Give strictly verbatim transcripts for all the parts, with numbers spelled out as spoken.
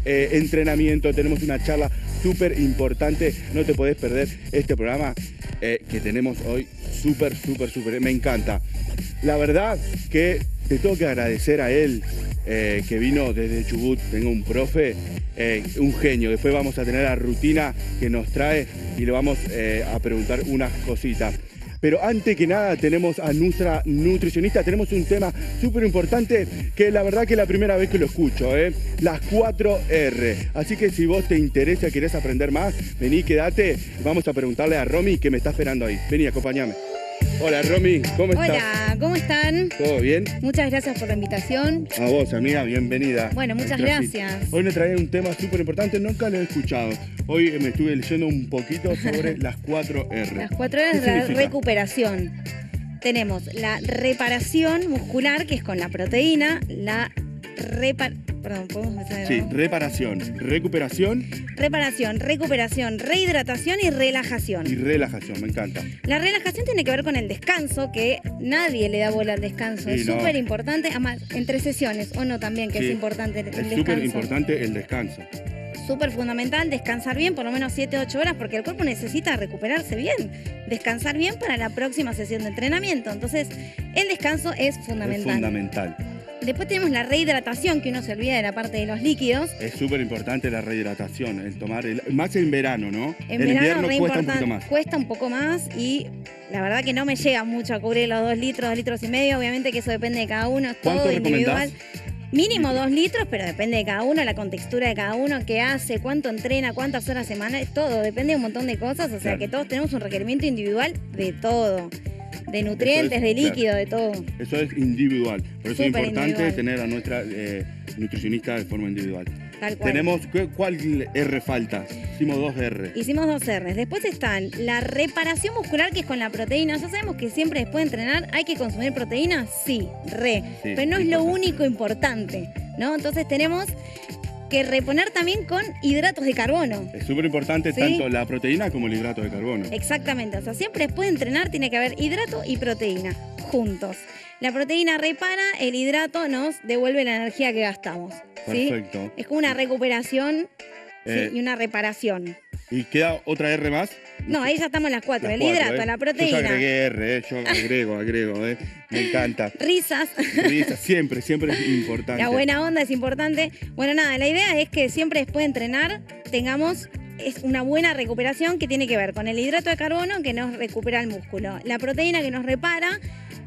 eh, entrenamiento, tenemos una charla súper importante. No te podés perder este programa eh, que tenemos hoy, súper, súper, súper, me encanta. La verdad que te tengo que agradecer a él, eh, que vino desde Chubut. Tengo un profe, eh, un genio. Después vamos a tener la rutina que nos trae y le vamos eh, a preguntar unas cositas. Pero antes que nada tenemos a nuestra nutricionista, tenemos un tema súper importante que la verdad que es la primera vez que lo escucho, ¿eh? Las cuatro R. Así que si vos te interesa, querés aprender más, vení, quédate. Vamos a preguntarle a Romy que me está esperando ahí. Vení, acompáñame. Hola Romy, ¿cómo estás? Hola, ¿cómo están? ¿Todo bien? Muchas gracias por la invitación. A vos, amiga, bienvenida. Bueno, muchas gracias. Hoy me trae un tema súper importante, nunca lo he escuchado. Hoy me estuve leyendo un poquito sobre las cuatro R. Las cuatro R es la recuperación. Tenemos la reparación muscular, que es con la proteína, la reparación. Perdón, ¿podemos empezar de nuevo? Sí, reparación, recuperación. Reparación, recuperación, rehidratación y relajación. Y relajación, me encanta. La relajación tiene que ver con el descanso, que nadie le da bola al descanso. Sí, es no. súper importante, además, entre sesiones, o no también, que Sí, es importante el, el es descanso. súper importante el descanso. Súper fundamental descansar bien, por lo menos siete a ocho horas, porque el cuerpo necesita recuperarse bien, descansar bien para la próxima sesión de entrenamiento. Entonces, el descanso es fundamental. Es fundamental. Después tenemos la rehidratación, que uno se olvida de la parte de los líquidos. Es súper importante la rehidratación, el tomar, el, más en verano, ¿no? En el verano invierno re cuesta un importante, poquito más. Cuesta un poco más y la verdad que no me llega mucho a cubrir los dos litros, dos litros y medio. Obviamente que eso depende de cada uno, es ¿Cuánto todo recomendás? individual. Mínimo dos litros, pero depende de cada uno, la contextura de cada uno, qué hace, cuánto entrena, cuántas horas semanales, todo, depende de un montón de cosas, o sea Claro. que todos tenemos un requerimiento individual de todo, de nutrientes, es, de líquido, claro. de todo. Eso es individual, por eso es Súper importante individual. tener a nuestra eh, nutricionista de forma individual. Tal cual. Tenemos, ¿qué- ¿cuál R falta? Hicimos dos R. Hicimos dos R's. Después están la reparación muscular, que es con la proteína. Ya sabemos que siempre después de entrenar hay que consumir proteína, sí, re. Sí, pero no es lo importante. único importante, ¿no? Entonces tenemos que reponer también con hidratos de carbono. Es súper importante Sí. tanto la proteína como el hidrato de carbono. Exactamente, o sea, siempre después de entrenar tiene que haber hidrato y proteína juntos. La proteína repara, el hidrato nos devuelve la energía que gastamos. ¿sí? Perfecto. Es como una recuperación sí, Eh, y una reparación. ¿Y queda otra R más? No, ahí ya estamos las cuatro. Las el cuatro, hidrato, ¿eh? la Yo ya proteína, agregué R, ¿eh? Yo agrego, agrego, ¿eh? Me encanta. risas. Risa, siempre, siempre es importante. La buena onda es importante. Bueno, nada, la idea es que siempre después de entrenar tengamos es una buena recuperación que tiene que ver con el hidrato de carbono que nos recupera el músculo, la proteína que nos repara,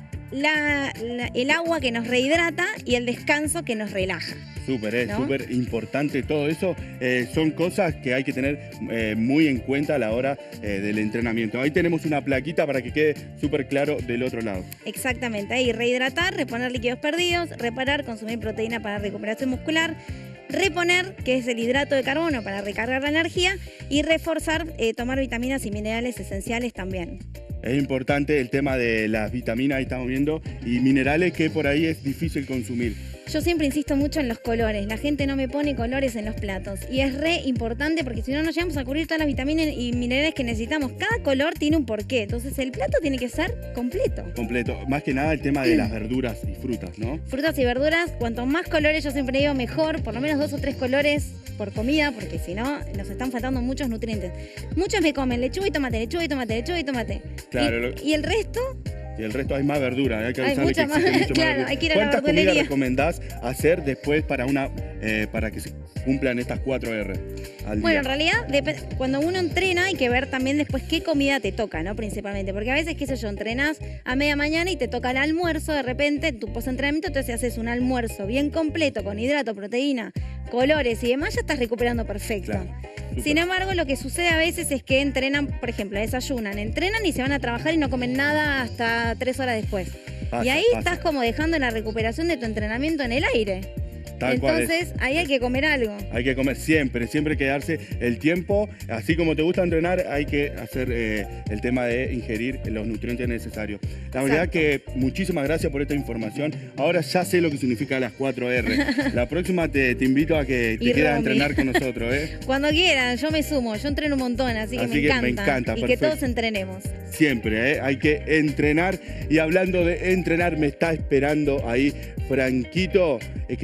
la, la- el agua que nos rehidrata y el descanso que nos relaja. Súper, es ¿No? súper importante todo eso. Eh, son cosas que hay que tener eh, muy en cuenta a la hora eh, del entrenamiento. Ahí tenemos una plaquita para que quede súper claro del otro lado. Exactamente, ahí rehidratar, reponer líquidos perdidos, reparar, consumir proteína para recuperación muscular, reponer, que es el hidrato de carbono para recargar la energía, y reforzar, eh, tomar vitaminas y minerales esenciales también. Es importante el tema de las vitaminas, ahí estamos viendo, y minerales que por ahí es difícil consumir. Yo siempre insisto mucho en los colores. La gente no me pone colores en los platos. Y es re importante porque si no nos llegamos a cubrir todas las vitaminas y minerales que necesitamos. Cada color tiene un porqué. Entonces el plato tiene que ser completo. Completo. Más que nada el tema de las verduras y frutas, ¿no? Frutas y verduras, cuanto más colores, yo siempre digo mejor. Por lo menos dos o tres colores por comida, porque si no, nos están faltando muchos nutrientes. Muchos me comen lechuga y tomate, lechuga y tomate, lechuga y tomate. Claro, Y, lo- y el resto, Y el resto hay más verdura, hay que Hay avisarle mucha que más, existe mucho claro, verdura. hay que ir a la ¿Cuántas comidas verdulería? recomendás hacer después para una eh, para que se cumplan estas cuatro R al bueno, en día? realidad, dep- cuando uno entrena hay que ver también después qué comida te toca, ¿no? Principalmente, porque a veces, qué sé yo, entrenás a media mañana y te toca el almuerzo de repente, en tu post-entrenamiento, entonces haces un almuerzo bien completo con hidrato, proteína, colores y demás, ya estás recuperando perfecto. Claro, súper. Sin embargo, lo que sucede a veces es que entrenan, por ejemplo, desayunan, entrenan y se van a trabajar y no comen nada hasta tres horas después. Pasa, y ahí pasa. estás como dejando la recuperación de tu entrenamiento en el aire. Tal cual es. Entonces, ahí hay que comer algo. Hay que comer siempre, siempre hay que darse el tiempo. Así como te gusta entrenar, hay que hacer eh, el tema de ingerir los nutrientes necesarios. La verdad que muchísimas gracias por esta información. Ahora ya sé lo que significa las cuatro R. La próxima te, te invito a que te Y quedes a Romy. entrenar con nosotros, ¿eh? Cuando quieran, yo me sumo, yo entreno un montón, así que, Así me, que me encanta. encanta, Y que perfecto. todos entrenemos. Siempre, ¿eh? Hay que entrenar. Y hablando de entrenar, me está esperando ahí Franquito, eh, que se trajo una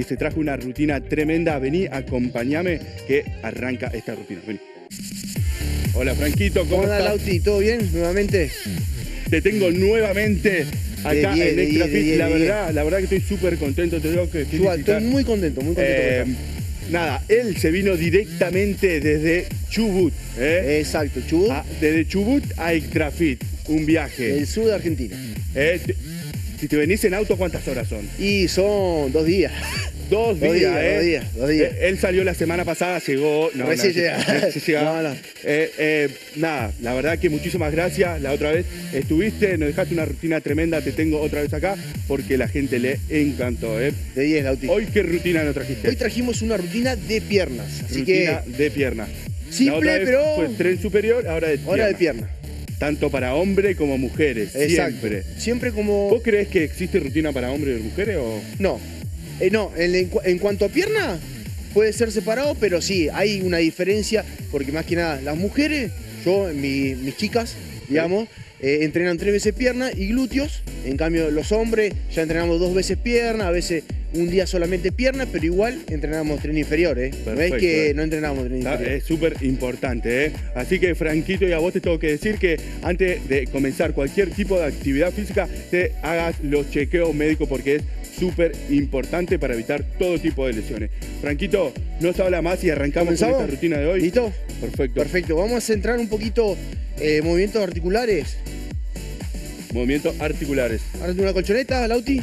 una rutina tremenda. Vení, acompáñame que arranca esta rutina. Vení. Hola, Franquito, ¿cómo, ¿Cómo estás? andás, Lauti? ¿Todo bien? Nuevamente. Te tengo nuevamente acá diez, en de Extra diez, de Fit. diez, La de diez. verdad, la verdad que estoy súper contento. Te tengo que Igual, felicitar. estoy muy contento, muy contento. Eh, con esto. Nada, él se vino directamente desde Chubut. ¿eh? Exacto, Chubut, Ah, desde Chubut a Extra Fit. Un viaje. del sur de Argentina. Eh, te- si te venís en auto, ¿cuántas horas son? Y son dos días. Dos Dos días, días, ¿eh? dos días, dos días. Eh, él salió la semana pasada, llegó. No, Recién no, llega. recién llegaba. No, no. Eh, eh, nada, la verdad que muchísimas gracias. La otra vez estuviste, nos dejaste una rutina tremenda. Te tengo otra vez acá porque la gente le encantó. ¿eh? De diez, Lauti. Hoy, ¿qué rutina nos trajiste? Hoy trajimos una rutina de piernas. Así rutina de pierna. Simple, La otra vez pero- fue tren superior, ahora de que pierna. hora de pierna. Tanto para hombres como mujeres. Exacto. Siempre. Siempre como... ¿Vos creés que existe rutina para hombres y mujeres o...? No. Eh, no, en, en cu- en cuanto a pierna, puede ser separado, pero sí, hay una diferencia, porque más que nada, las mujeres, yo, mi- mis chicas, digamos, eh, entrenan tres veces pierna y glúteos. En cambio, los hombres ya entrenamos dos veces pierna, a veces un día solamente pierna, pero igual entrenamos tren inferior, ¿eh? No es Perfecto, que eh. no entrenamos tren Está- inferior. Es súper importante, ¿eh? Así que, Franquito, y a vos te tengo que decir que antes de comenzar cualquier tipo de actividad física, te hagas los chequeos médicos porque es súper importante para evitar todo tipo de lesiones. Franquito, no se habla más y arrancamos con ¿Comenzamos? esta rutina de hoy. ¿Listo? Perfecto. Perfecto. Vamos a centrar un poquito eh, movimientos articulares. Movimientos articulares. Ahora una colchoneta, Lauti.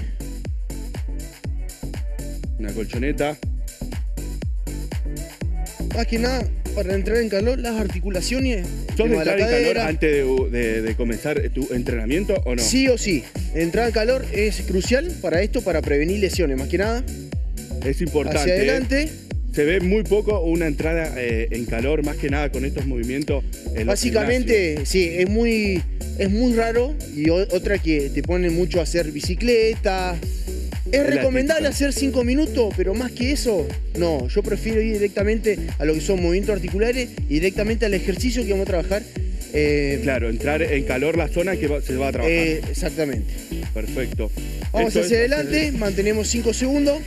Una colchoneta. Más que nada, para entrar en calor, las articulaciones. ¿Sos de tema entrar la en calor cadera. antes de, de- de comenzar tu entrenamiento o no? Sí o sí. Entrar en calor es crucial para esto, para prevenir lesiones, más que nada. Es importante. Hacia ¿eh? adelante. Se ve muy poco una entrada eh, en calor, más que nada con estos movimientos. En los Básicamente, sí, es muy, es muy raro. Y o- otra que te ponen mucho a hacer bicicleta. Es Es la recomendable típica. hacer cinco minutos, pero más que eso, no. Yo prefiero ir directamente a lo que son movimientos articulares y directamente al ejercicio que vamos a trabajar. Eh, Claro, entrar en calor la zona que va- se va a trabajar. eh, exactamente. Perfecto. Vamos Esto hacia es- adelante, mantenemos cinco segundos.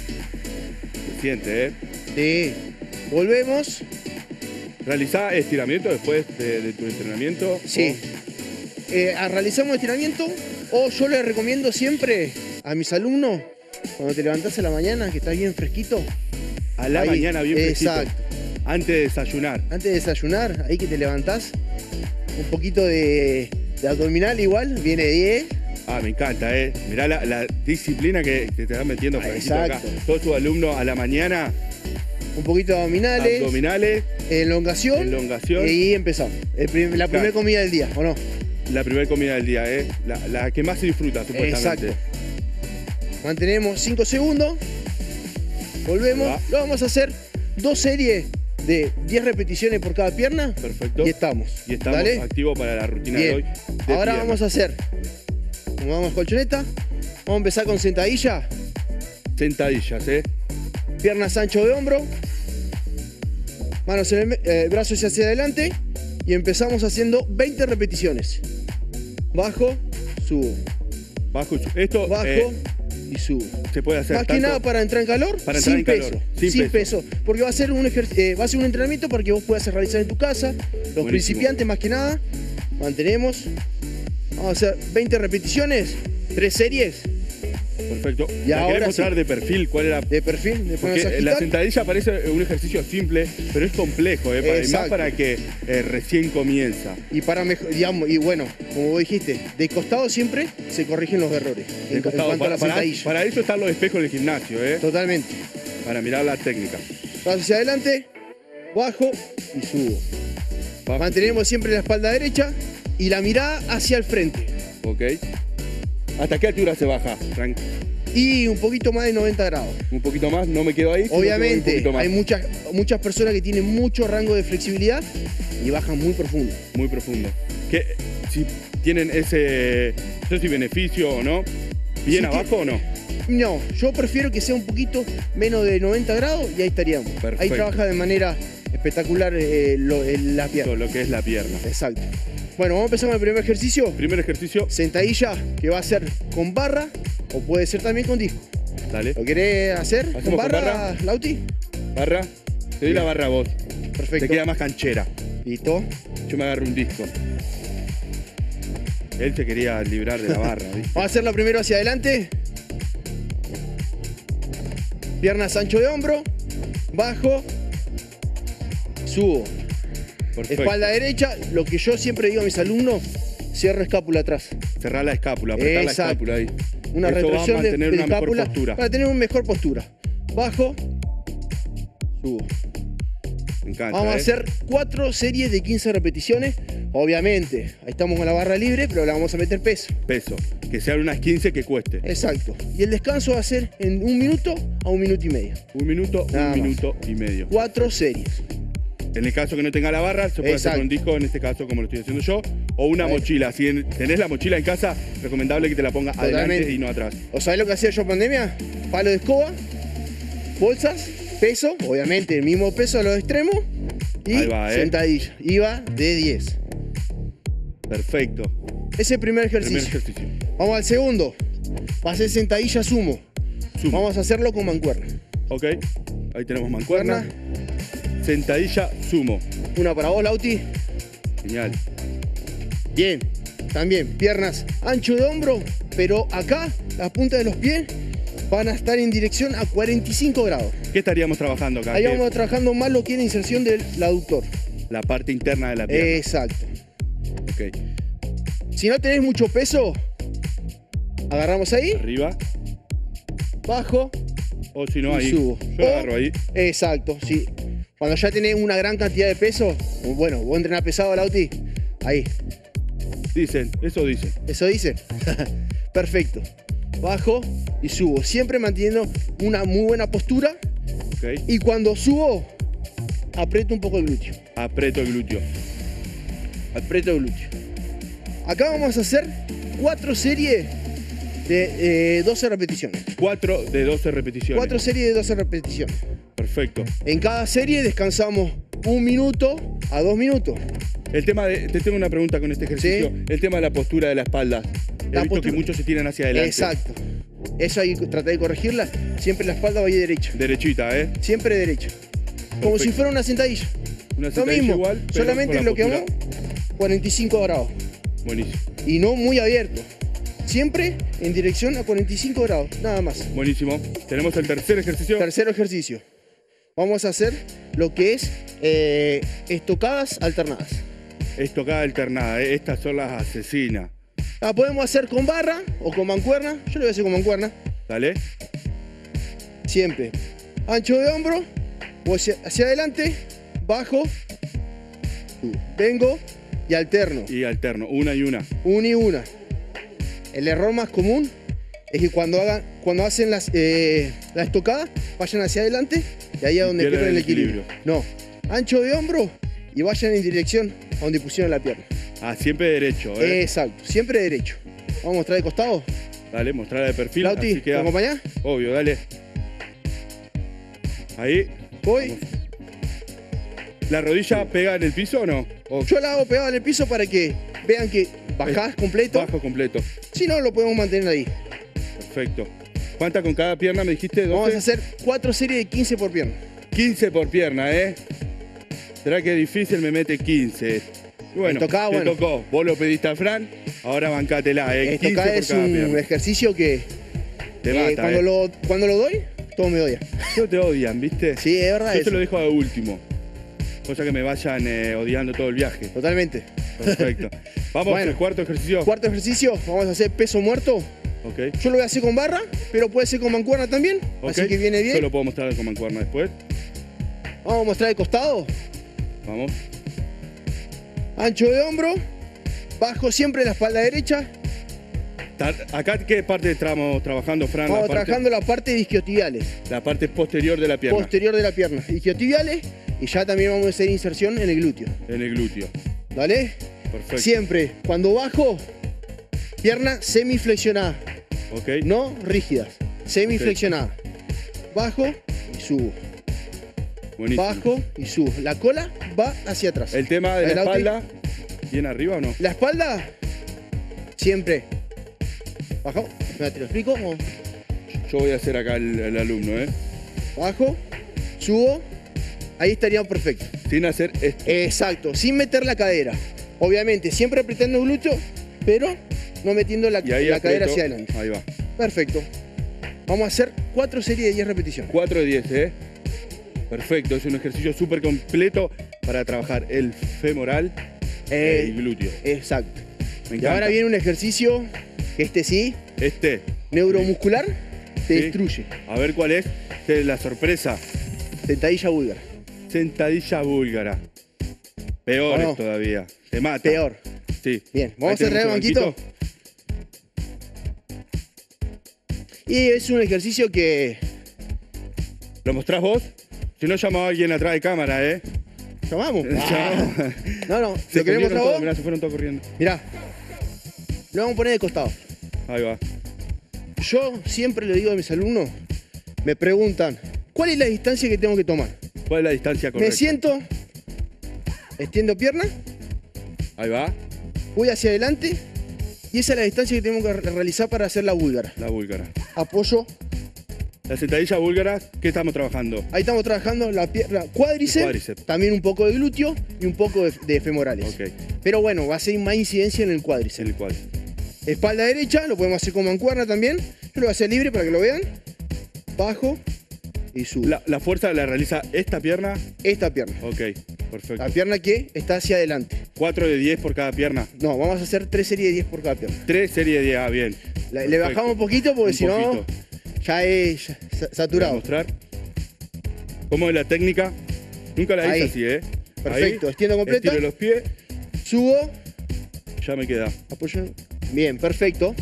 Se siente, ¿eh? Sí. Volvemos. Realizá estiramiento después de, de tu entrenamiento. Sí. Eh, a- realizamos estiramiento o yo les recomiendo siempre a mis alumnos, cuando te levantás a la mañana, que estás bien fresquito. O a la ahí, mañana bien fresquito. exacto. Antes de desayunar. Antes de desayunar, ahí que te levantás, un poquito de, de abdominal igual, viene diez. Ah, me encanta, ¿eh? Mirá la, la disciplina que te estás metiendo, Ah, Franquito, acá. exacto. Todos tus alumnos a la mañana, Un poquito de abdominales, abdominales, elongación, elongación. y ahí empezamos. El prim- la primera Claro. comida del día, ¿o no? La primera comida del día, ¿eh? La, la que más se disfruta, supuestamente. Exacto. Mantenemos cinco segundos. Volvemos. Va. Lo vamos a hacer dos series de diez repeticiones por cada pierna. Perfecto. Y estamos. Y estamos ¿Dale? activos para la rutina Bien. de hoy. de Ahora pierna. vamos a hacer. Como vamos colchoneta. Vamos a empezar con sentadilla. Sentadillas, ¿eh? Piernas ancho de hombro. Manos en el me- eh, brazos hacia adelante. Y empezamos haciendo veinte repeticiones. Bajo, subo. Bajo y su- Esto Bajo eh, y subo. se puede hacer Más que tanto- nada para entrar en calor, Para sin, entrar en peso, calor, sin, sin peso. Porque va a, ser un ejer- eh, va a ser un entrenamiento para que vos puedas realizar en tu casa. Los Buenísimo. principiantes más que nada. Mantenemos. Vamos a hacer veinte repeticiones, tres series Perfecto. Y La ahora querés mostrar sí. de perfil cuál era. de perfil. De Porque ponerse a la agitar. sentadilla parece un ejercicio simple, pero es complejo, ¿eh? Para- y más Exacto. para que eh, recién comienza. Y para mejor, digamos, y bueno, como vos dijiste, de costado siempre se corrigen los errores. En, De en costado. cuanto a la para, para- sentadilla. para eso están los espejos del gimnasio, ¿eh? Totalmente. Para mirar la técnica. Paso hacia adelante, bajo y subo. Bajo. Mantenemos siempre la espalda derecha y la mirada hacia el frente. Ok. ¿Hasta qué altura se baja, Frank? Y un poquito más de noventa grados. Un poquito más, no me quedo ahí. sino que voy un Obviamente, poquito más. hay muchas, muchas personas que tienen mucho rango de flexibilidad y bajan muy profundo. Muy profundo. Que si tienen ese, no sé si beneficio o no, ¿bien Si abajo o no? No, yo prefiero que sea un poquito menos de noventa grados y ahí estaríamos. Perfecto. Ahí trabaja de manera espectacular eh, lo- el- la pierna. Todo lo que es la pierna. Exacto. Bueno, vamos a empezar con el primer ejercicio. Primer ejercicio, Sentadilla, que va a ser con barra o puede ser también con disco. Dale. ¿Lo querés hacer ¿Hacemos con con barra, barra? Lauti? Barra. Te doy la barra a vos. Perfecto. Te queda más canchera. Listo. Yo me agarro un disco. Él se quería librar de la barra, ¿viste? Vamos a hacerlo primero hacia adelante. Piernas ancho de hombro. Bajo. Subo. Perfecto. Espalda derecha. Lo que yo siempre digo a mis alumnos, cierro escápula atrás. Cerrar la escápula, apretar la Exacto. escápula ahí. Una Eso va a represión de, mantener de una mejor escápula postura. para tener una mejor postura. Bajo. Subo. Me encanta, Vamos a ¿eh? hacer cuatro series de quince repeticiones. Obviamente, ahí estamos con la barra libre, pero le vamos a meter peso. Peso. Que sean unas quince que cueste. Exacto. Y el descanso va a ser en un minuto a un minuto y medio. Un minuto, Nada un más. minuto y medio. Cuatro series. En el caso que no tenga la barra, se puede Exacto. hacer con disco, en este caso como lo estoy haciendo yo, o una Ahí. mochila. Si en- tenés la mochila en casa, recomendable que te la pongas adelante Totalmente. y no atrás. ¿O sabés lo que hacía yo en pandemia? Palo de escoba, bolsas, peso, obviamente el mismo peso a los extremos y Ahí va, ¿eh? sentadilla. Iba de diez. Perfecto. Ese es el primer ejercicio. Primer ejercicio. Vamos al segundo. Va a ser sentadilla sumo. Sumo. Vamos a hacerlo con mancuerna. Ok. Ahí tenemos mancuerna. Cuerna. Sentadilla, sumo. Una para vos, Lauti. Genial. Bien. También piernas ancho de hombro, pero acá las puntas de los pies van a estar en dirección a cuarenta y cinco grados. ¿Qué estaríamos trabajando acá? Ahí ¿Qué? vamos trabajando más lo que es la inserción del aductor. La parte interna de la pierna. Exacto. Ok. Si no tenés mucho peso, agarramos ahí, Arriba. bajo O si no, y ahí. subo. Yo O- la agarro ahí. Exacto, sí. Cuando ya tenés una gran cantidad de peso, bueno, vos entrenás pesado, Lauti, ahí. Dicen, eso dicen. ¿Eso dice? Perfecto. Bajo y subo. Siempre manteniendo una muy buena postura. Ok. Y cuando subo, aprieto un poco el glúteo. Aprieto el glúteo. Aprieto el glúteo. Acá vamos a hacer cuatro series de eh, doce repeticiones. cuatro de doce repeticiones. Cuatro series de doce repeticiones. Perfecto. En cada serie descansamos un minuto a dos minutos. El tema de. Te tengo una pregunta con este ejercicio. Sí. El tema de la postura de la espalda. He La visto postura- que muchos se tiran hacia adelante. Exacto. Eso hay que tratar de corregirla. Siempre la espalda va a ir derecha. Derechita, ¿eh? Siempre derecha. Como Perfecto. si fuera una sentadilla. Una Lo sentadilla mismo. igual, pero solamente con la lo que postura. vamos cuarenta y cinco grados. Buenísimo. Y no muy abierto. Siempre en dirección a cuarenta y cinco grados. Nada más. Buenísimo. Tenemos el tercer ejercicio. Tercer ejercicio. Vamos a hacer lo que es eh, estocadas alternadas. Estocada alternada, ¿eh? Estas son las asesinas. La podemos hacer con barra o con mancuerna. Yo lo voy a hacer con mancuerna. ¿Dale? Siempre. Ancho de hombro. Voy hacia, hacia adelante. Bajo. subo. Vengo y alterno. Y alterno. Una y una. Una y una. El error más común es que cuando hagan, cuando hacen las, eh, la estocada, vayan hacia adelante y ahí es donde pierden pierden el el equilibrio. No. Ancho de hombro y vayan en dirección a donde pusieron la pierna. Ah, siempre derecho, ¿eh? Exacto. Siempre derecho. Vamos a mostrar de costado. Dale, mostrarla de perfil. Lauti, así ¿me queda. acompañás? Obvio, dale. Ahí. Voy. ¿La rodilla pega en el piso o no? O Yo la hago pegada en el piso para que vean que bajás completo. bajo completo. Si no, lo podemos mantener ahí. Perfecto. ¿Cuántas con cada pierna me dijiste? doce. Vamos a hacer cuatro series de quince por pierna. quince por pierna, ¿eh? ¿Será que es difícil? Me mete quince. Y bueno, Me tocaba, te bueno. tocó. Vos lo pediste a Fran, ahora bancátela, ¿eh? Esto quince acá por es cada un pierna. ejercicio que Te eh, mata, cuando, ¿eh? lo, cuando lo doy, todo me odia. No te odian, ¿viste? Sí, es verdad Yo eso. te lo dejo de último. Cosa que me vayan eh, odiando todo el viaje. Totalmente. Perfecto. Vamos Bueno. al cuarto ejercicio. Cuarto ejercicio, vamos a hacer peso muerto. Ok. Yo lo voy a hacer con barra, pero puede ser con mancuerna también. Ok. Así que viene bien. Yo lo puedo mostrar con mancuerna después. Vamos a mostrar de costado. Vamos. Ancho de hombro. Bajo siempre la espalda derecha. Ta- Acá, ¿qué parte estamos trabajando, Fran? Vamos la, parte, trabajando la parte de isquiotibiales. la parte posterior de la pierna. Posterior de la pierna. Isquiotibiales. Y ya también vamos a hacer inserción en el glúteo. en el glúteo. ¿Vale? Perfecto. Siempre, cuando bajo, pierna semiflexionada. Ok. No rígidas. Semiflexionada. Bajo y subo. Buenísimo. Bajo y subo. La cola va hacia atrás. El tema de la Lauti. espalda, ¿bien arriba o no? La espalda, siempre. Bajo. Mira, te lo explico. Como Yo voy a hacer acá el, el alumno, ¿eh? Bajo, subo, ahí estaría perfecto. Sin hacer esto. Exacto, sin meter la cadera. Obviamente, siempre apretando el glúteo, pero no metiendo la, Y ahí la cadera aprieto. hacia adelante. Ahí va. Perfecto. Vamos a hacer cuatro series de diez repeticiones. cuatro de diez, ¿eh? Perfecto, es un ejercicio súper completo para trabajar el femoral Eh, y glúteo. Exacto. Me Y encanta. ahora viene un ejercicio, que este sí, Este, neuromuscular, te Sí. destruye. a ver cuál es. Esta es la sorpresa. Sentadilla búlgara. Sentadilla búlgara. Peores ¿O no? todavía. Te mata. Peor. Sí. Bien, vamos Ahí a cerrar el tenemos banquito. Y es un ejercicio que... ¿Lo mostrás vos? Si no, llama a alguien atrás de cámara, ¿eh? ¿Llamamos? Llamamos. No, no, Se ¿lo queremos perdieron a todos, vos? mirá, se fueron todos corriendo. Mirá, lo vamos a poner de costado. Ahí va. Yo siempre le digo a mis alumnos, me preguntan, ¿cuál es la distancia que tengo que tomar? ¿Cuál es la distancia correcta? Me siento, extiendo pierna, Ahí va, voy hacia adelante y esa es la distancia que tengo que re- realizar para hacer la búlgara. la búlgara. Apoyo, La sentadilla búlgara, ¿qué estamos trabajando? ahí estamos trabajando la pierna cuádriceps, Cuádriceps. también un poco de glúteo y un poco de, de femorales. Ok, Pero bueno, va a ser más incidencia en el cuádriceps. en el cual. Espalda derecha, lo podemos hacer con mancuerna también. Yo lo voy a hacer libre para que lo vean. Bajo y subo. La, la fuerza la realiza esta pierna. Esta pierna. Ok, perfecto. La pierna que está hacia adelante. cuatro de diez por cada pierna. No, vamos a hacer tres series de diez por cada pierna. tres series de diez, ah, bien. La- le Perfecto. bajamos un poquito porque Un si no, poquito. ya es ya- sa- Voy a saturado. mostrar cómo es la técnica. Nunca la hice Ahí. así, ¿eh? Perfecto, Ahí, extiendo completa. estiro los pies, Subo, ya me queda. apoyo. Bien, perfecto.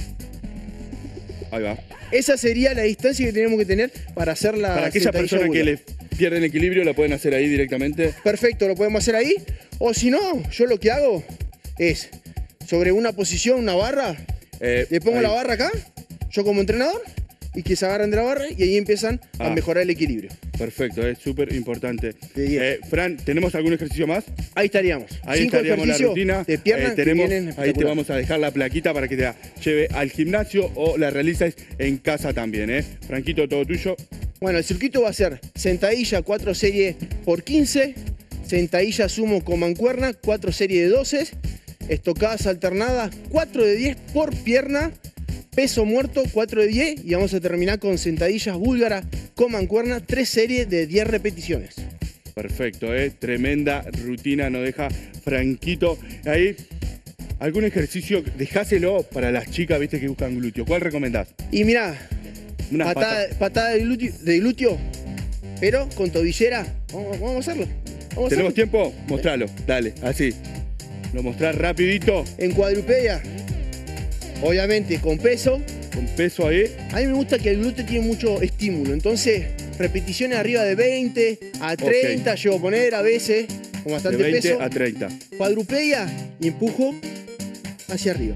Ahí va. Esa sería la distancia que tenemos que tener para hacer la Para aquellas sentadilla personas que búlgara. les pierden equilibrio, la pueden hacer ahí directamente. Perfecto, lo podemos hacer ahí. O si no, yo lo que hago es, sobre una posición, una barra, Eh, le pongo ahí. la barra acá, yo como entrenador, y que se agarren de la barra y ahí empiezan a Ah. mejorar el equilibrio. Perfecto, es súper importante. De diez. Eh, Fran, ¿tenemos algún ejercicio más? Ahí estaríamos. Ahí Cinco estaríamos la ejercicios rutina. de pierna Eh, tenemos, que vienen ahí te espectacular. vamos a dejar la plaquita para que te la lleve al gimnasio o la realices en casa también, ¿eh? Franquito, todo tuyo. Bueno, el circuito va a ser sentadilla cuatro series por quince, sentadilla sumo con mancuerna cuatro series de doce, estocadas alternadas cuatro de diez por pierna, peso muerto cuatro de diez y vamos a terminar con sentadillas búlgaras con mancuerna tres series de diez repeticiones. Perfecto, ¿eh? Tremenda rutina, nos deja Franquito. Ahí, algún ejercicio, dejáselo para las chicas, viste, que buscan glúteo. ¿Cuál recomendás? Y mirá, Una patada, pata. patada de, glúteo, de glúteo, pero con tobillera. Vamos, vamos a hacerlo. Vamos a ¿Tenemos hacerlo. tiempo? Mostralo, dale, así. Lo mostrás rapidito, En cuadrupedia, obviamente con peso. con peso ahí. A mí me gusta que el glúteo tiene mucho estímulo, entonces repeticiones arriba de veinte a treinta, llego a poner a veces con De bastante veinte peso. a treinta. Cuadrupedia y empujo hacia arriba.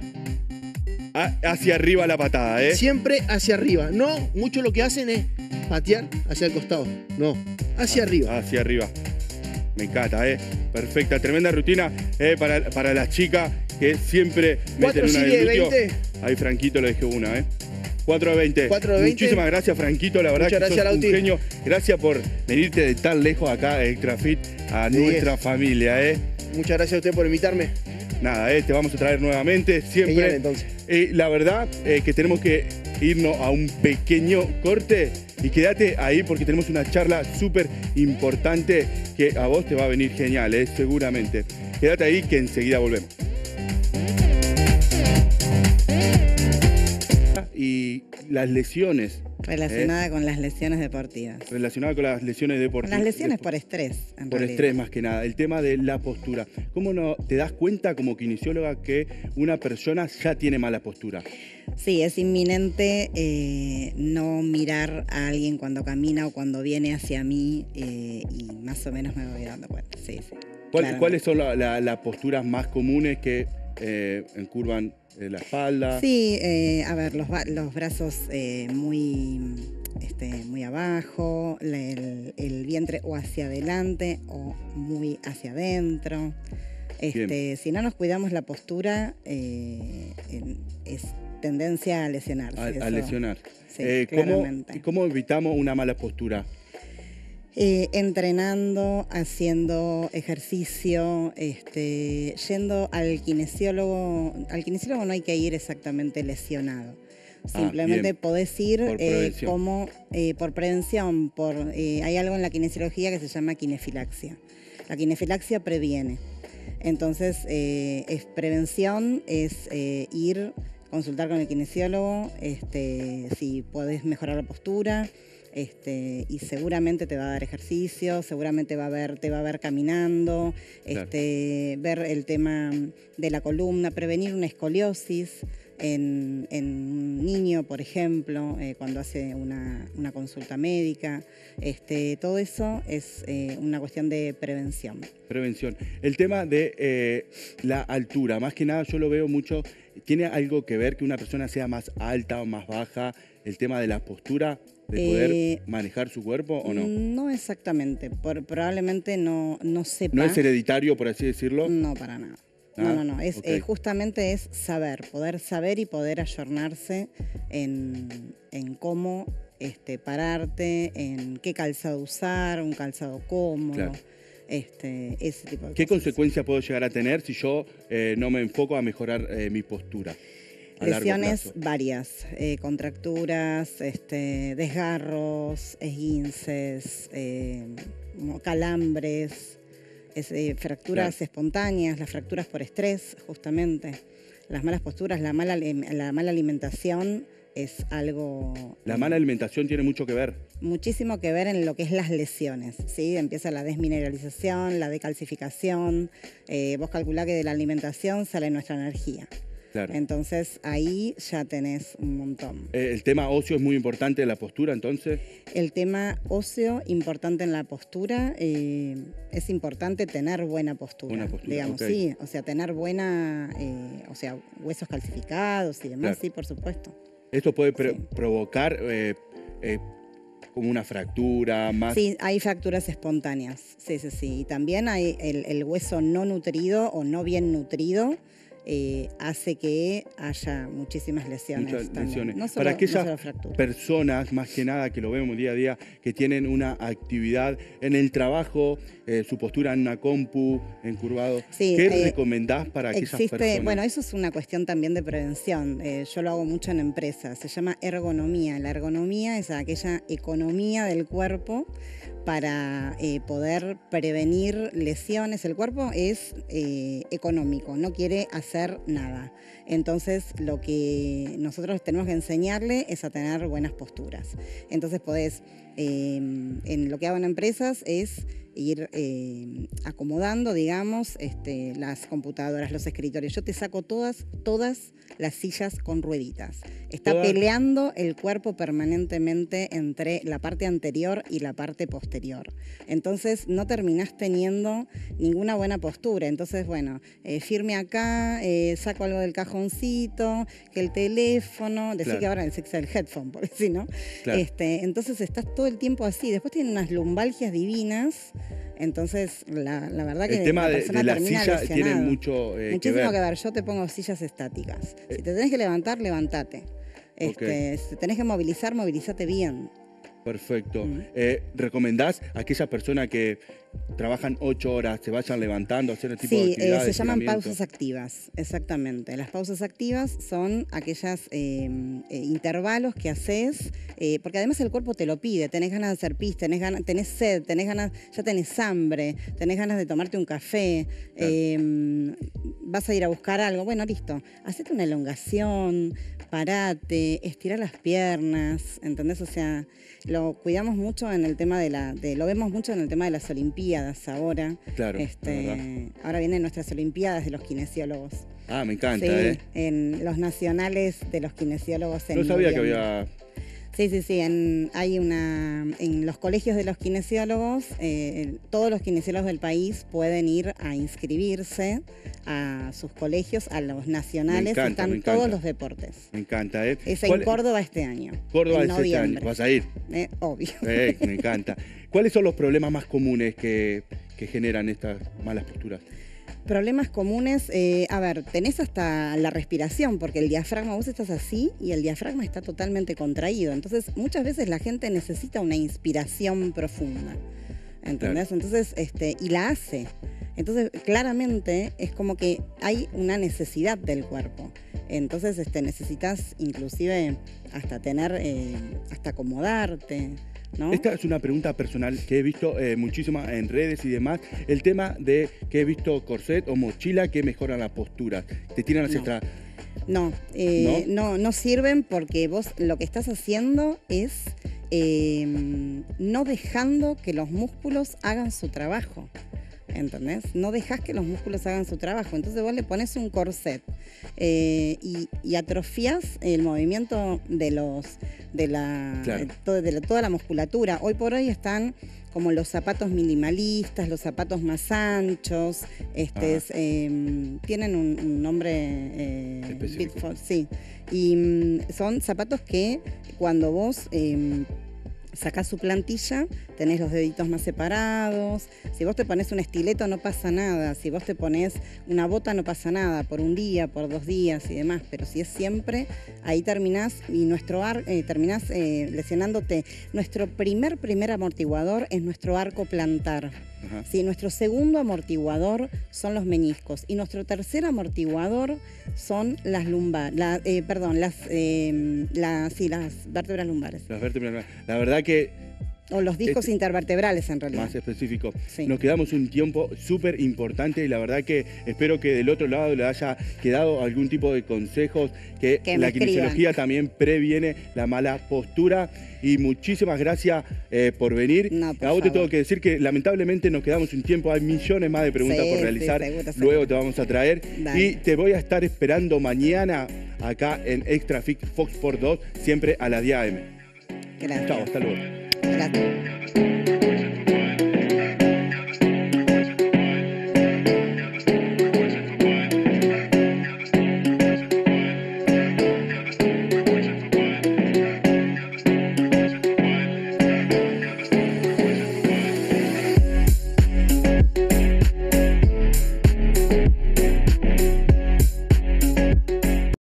Ah, hacia arriba la patada, ¿eh? Siempre hacia arriba. No, mucho lo que hacen es patear hacia el costado. No, hacia arriba. Hacia arriba. Me encanta, ¿eh? Perfecta, tremenda rutina eh, para, para las chicas que siempre Cuatro meten una series de glúteo. veinte. Ahí Franquito le dejé una, ¿eh? cuatro de veinte. cuatro de veinte. Muchísimas gracias, Franquito. La verdad Muchas que sos gracias, un Lauti. genio. Gracias por venirte de tan lejos acá a Extra Fit, a De nuestra diez. familia, ¿eh? Muchas gracias a usted por invitarme. Nada, eh, te vamos a traer nuevamente, siempre. Genial, entonces. Eh, la verdad eh, que tenemos que irnos a un pequeño corte y quédate ahí porque tenemos una charla súper importante que a vos te va a venir genial, eh, seguramente. Quédate ahí que enseguida volvemos. Y las lesiones Relacionada con las lesiones deportivas. relacionadas con las lesiones Con deportivas. las lesiones por estrés, en Por realidad. estrés más que nada, el tema de la postura. ¿Cómo no te das cuenta como kinesióloga que una persona ya tiene mala postura? Sí, es inminente eh, no mirar a alguien cuando camina o cuando viene hacia mí eh, y más o menos me voy dando cuenta. Sí, sí. ¿Cuál- claramente. ¿Cuáles son la- la- las posturas más comunes que eh, encurvan eh, la espalda? Sí, eh, a ver, los, ba- los brazos eh, muy, este, muy abajo, la- el, el vientre o hacia adelante o muy hacia adentro. Este, si no nos cuidamos la postura, eh, en- es tendencia a lesionarse. A, a eso. lesionar. Sí, Eh, ¿cómo, claramente. ¿Cómo evitamos una mala postura? Eh, entrenando, haciendo ejercicio, este, yendo al kinesiólogo. Al kinesiólogo no hay que ir exactamente lesionado. Simplemente bien. podés ir Por eh, prevención. como eh, por prevención. Por, eh, hay algo en la kinesiología que se llama kinefilaxia. La kinefilaxia previene. Entonces, eh, es prevención, es eh, ir, consultar con el kinesiólogo, este, si podés mejorar la postura. Este, y seguramente te va a dar ejercicio, seguramente va a ver, te va a ver caminando, Claro. este, ver el tema de la columna, prevenir una escoliosis en, en un niño, por ejemplo, eh, cuando hace una, una consulta médica. Este, todo eso es eh, una cuestión de prevención. Prevención. El tema de eh, la altura, más que nada yo lo veo mucho, ¿tiene algo que ver que una persona sea más alta o más baja? El tema de la postura, de poder Eh, manejar su cuerpo o no. No exactamente, por, probablemente no, no sepa. ¿No es hereditario, por así decirlo? No, para nada. Ah, No, no, no. Es, ok. eh, justamente es saber, poder saber y poder ayornarse en, en cómo este, pararte, en qué calzado usar, un calzado cómodo, Claro. este, ese tipo de ¿Qué cosas. consecuencia puedo llegar a tener si yo eh, no me enfoco a mejorar eh, mi postura? A largo Lesiones plazo? varias, eh, contracturas, este, desgarros, esguinces, eh, mo- calambres, es, eh, fracturas Claro. espontáneas, las fracturas por estrés, justamente. Las malas posturas, la mala, alim- la mala alimentación es algo... La eh, mala alimentación tiene mucho que ver. muchísimo que ver en lo que es las lesiones, ¿sí? Empieza la desmineralización, la decalcificación. Eh, vos calculá que de la alimentación sale nuestra energía. Claro. Entonces ahí ya tenés un montón. Eh, el tema óseo es muy importante en la postura, entonces. El tema óseo, importante en la postura, eh, es importante tener buena postura. Buena postura, digamos, ok. sí, o sea, tener buena, eh, o sea, huesos calcificados y demás, Claro. sí, por supuesto. Esto puede pre- Sí. provocar eh, eh, como una fractura más. Sí, hay fracturas espontáneas, sí, sí, sí. Y también hay el, el hueso no nutrido o no bien nutrido. Eh, hace que haya muchísimas lesiones. Muchas también. lesiones. No solo, Para no aquellas solo fracturas. personas, más que nada, que lo vemos día a día, que tienen una actividad en el trabajo, eh, su postura en una compu, encurvado, Sí, ¿qué eh, recomendás para aquellas Existe, personas? bueno, eso es una cuestión también de prevención. Eh, yo lo hago mucho en empresas. Se llama ergonomía. La ergonomía es aquella economía del cuerpo para eh, poder prevenir lesiones. El cuerpo es eh, económico, no quiere hacer nada. Entonces, lo que nosotros tenemos que enseñarle es a tener buenas posturas. Entonces, podés, eh, en lo que hago en empresas es ir eh, acomodando, digamos, este, las computadoras, los escritorios. Yo te saco todas, todas las sillas con rueditas. Está Todas. peleando el cuerpo permanentemente entre la parte anterior y la parte posterior. Entonces no terminás teniendo ninguna buena postura. Entonces, bueno, eh, firme acá, eh, saco algo del cajoncito, que el teléfono, decir Claro. que ahora es el headphone, porque si no. Claro. Este, entonces estás todo el tiempo así. Después tienen unas lumbalgias divinas. Entonces, la, la verdad que el tema la de, persona de la termina silla tiene lesionado. mucho eh, que Muchísimo ver. que ver. Yo te pongo sillas estáticas. Eh. Si te tenés que levantar, levantate. Este, Si te tenés que movilizar, movilízate bien. Perfecto. Mm. Eh, ¿Recomendás a aquellas personas que trabajan ocho horas, se vayan levantando, hacer el tipo de Sí, eh, actividades? se llaman estiramiento? pausas activas, exactamente. Las pausas activas son aquellas eh, eh, intervalos que haces, eh, porque además el cuerpo te lo pide. Tenés ganas de hacer pis, tenés, ganas, tenés sed, tenés ganas, ya tenés hambre, tenés ganas de tomarte un café, Claro. eh, vas a ir a buscar algo. Bueno, listo. Hacete una elongación, parate, estira las piernas, ¿entendés? O sea, lo cuidamos mucho en el tema de la, de, lo vemos mucho en el tema de las Olimpiadas ahora. Claro, Este, la verdad. ahora vienen nuestras Olimpiadas de los kinesiólogos. Ah, me encanta, Sí, ¿eh? en los nacionales de los kinesiólogos en No sabía que noviembre. había... Sí, sí, sí. En, hay una, en los colegios de los kinesiólogos, eh, todos los kinesiólogos del país pueden ir a inscribirse a sus colegios, a los nacionales, encanta, están me todos encanta. los deportes. Me encanta, ¿eh? Es en ¿Cuál- Córdoba este año. Córdoba en es este año. noviembre. Vas a ir. Eh, obvio. Eh, me encanta. ¿Cuáles son los problemas más comunes que, que generan estas malas posturas? Problemas comunes, eh, a ver, tenés hasta la respiración, porque el diafragma, vos estás así y el diafragma está totalmente contraído. Entonces, muchas veces la gente necesita una inspiración profunda. ¿Entendés? Claro. Entonces, este, y la hace. Entonces, claramente es como que hay una necesidad del cuerpo. Entonces, este, necesitas inclusive hasta tener, eh, hasta acomodarte, ¿no? Esta es una pregunta personal que he visto eh, muchísimo en redes y demás. El tema de que he visto corset o mochila que mejoran la postura. Te tiran hacia No. atrás. No, eh, ¿No? no, no sirven porque vos lo que estás haciendo es eh, no dejando que los músculos hagan su trabajo. ¿Entendés? No dejás que los músculos hagan su trabajo. Entonces vos le pones un corset eh, y, y atrofiás el movimiento de los de la, claro. de, todo, de la, toda la musculatura. Hoy por hoy están como los zapatos minimalistas, los zapatos más anchos, este es, eh, tienen un, un nombre eh, específico. Bitford, sí. Y mm, son zapatos que cuando vos eh, sacás su plantilla, tenés los deditos más separados. Si vos te pones un estileto no pasa nada. Si vos te pones una bota no pasa nada, por un día, por dos días y demás. Pero si es siempre, ahí terminás y nuestro ar, eh, terminás eh, lesionándote. Nuestro primer, primer amortiguador es nuestro arco plantar. Ajá. Sí, nuestro segundo amortiguador son los meniscos y nuestro tercer amortiguador son las lumbares, la, eh, perdón, las, eh, la, sí, las vértebras lumbares. Las vértebras. La verdad que O los discos este, intervertebrales en realidad. más específico. Sí. Nos quedamos un tiempo súper importante y la verdad que espero que del otro lado le haya quedado algún tipo de consejos, que, Que la me kinesiología escriban. también previene la mala postura. Y muchísimas gracias eh, por venir. No, por A vos te favor. tengo que decir que lamentablemente nos quedamos un tiempo, hay millones más de preguntas Sí, por sí, realizar. seguro, seguro. Luego te vamos a traer. Dale. Y te voy a estar esperando mañana acá en Extra Fit Fox Sports dos, siempre a las diez a eme Gracias. Chao, hasta luego. Gracias.